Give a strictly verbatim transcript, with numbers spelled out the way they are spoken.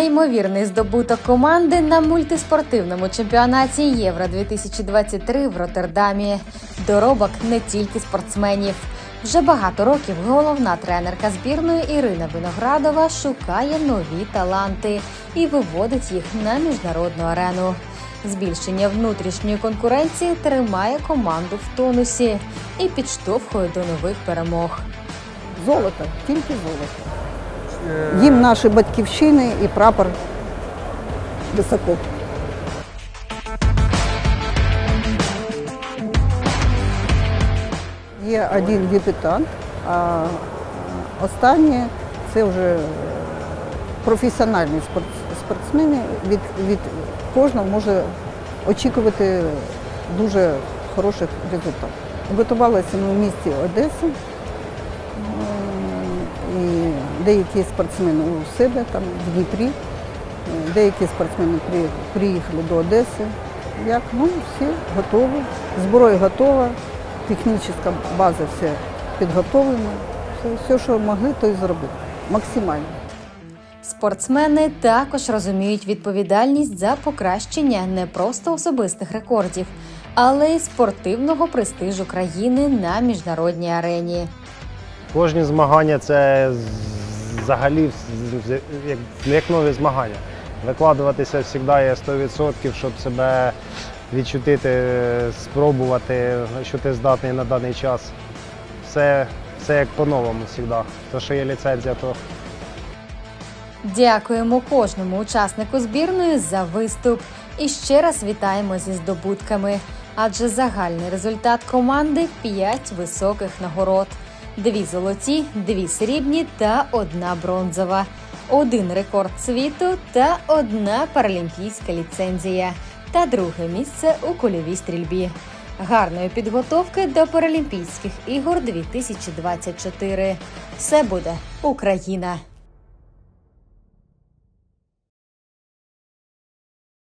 Неймовірний здобуток команди на мультиспортивному чемпіонаті Євро дві тисячі двадцять три в Роттердамі. Доробок не тільки спортсменів. Вже багато років головна тренерка збірної Ірина Виноградова шукає нові таланти і виводить їх на міжнародну арену. Збільшення внутрішньої конкуренції тримає команду в тонусі і підштовхує до нових перемог. Золото, тільки золото. Їм наші батьківщини і прапор високо. Є один дебютант, а останні – це вже професіональні спортсмени. Від, від кожного може очікувати дуже хороших результатів. Готувалися ми в місті Одеси. І деякі спортсмени у себе, там, в Дніпрі, деякі спортсмени приїхали до Одеси. Як? Ну, всі готові, зброя готова, технічна база все підготовлена. Все, все, що могли, то і зробили. Максимально. Спортсмени також розуміють відповідальність за покращення не просто особистих рекордів, але й спортивного престижу країни на міжнародній арені. Кожні змагання – це взагалі як, як нові змагання. Викладуватися завжди є сто відсотків, щоб себе відчутити, спробувати, що ти здатний на даний час. Все, все як по-новому завжди. То, що є ліцензія, то… Дякуємо кожному учаснику збірної за виступ і ще раз вітаємо зі здобутками. Адже загальний результат команди – п'ять високих нагород. Дві золоті, дві срібні та одна бронзова. Один рекорд світу та одна паралімпійська ліцензія. Та друге місце у кульовій стрільбі. Гарної підготовки до Паралімпійських ігор дві тисячі двадцять чотири. Все буде Україна!